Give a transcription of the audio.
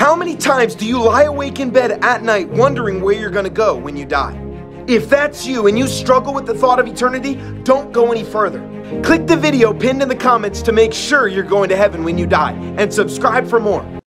How many times do you lie awake in bed at night wondering where you're gonna go when you die? If that's you and you struggle with the thought of eternity, don't go any further. Click the video pinned in the comments to make sure you're going to heaven when you die, and subscribe for more.